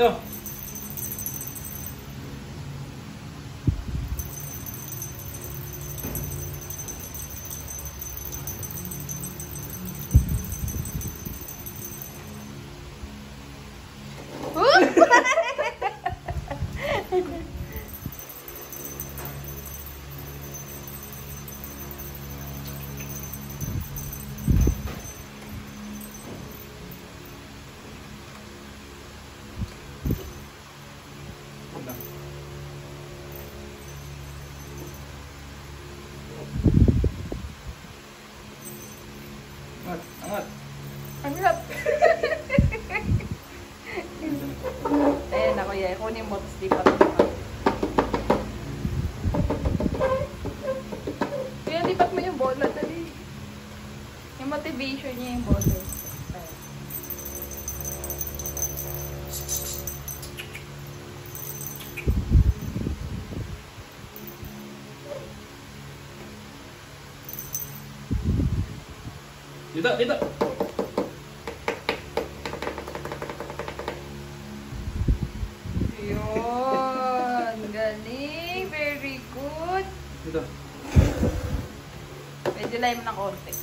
Ito. Angat. Angat. Ayan na kuya, kunin mo tapos lipat mo. Kuya, lipat mo yung bola, dali. Yung motivation niya yung bola. Dito, dito. Yun. Galing. Very good. Dito. Medyo lime ng konti.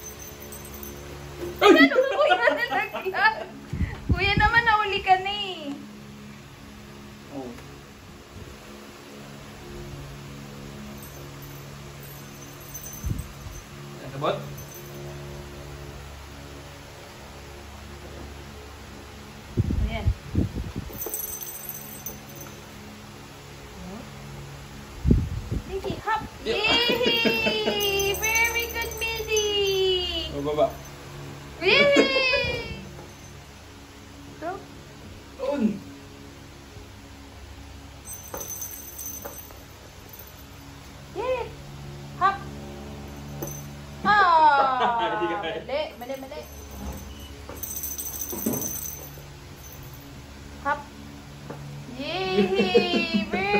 Ay, ano ba kuya nalagyan? Kuya naman, nauli ka na eh. Oh. Sabot? Ayan. Sige, hop! Yay! Very good, Millie! O, baba. Yay! Ito? Doon. Yay! Hop! Ah! Hindi ka kaya. Mali, mali, mali. Hop! Yay! Very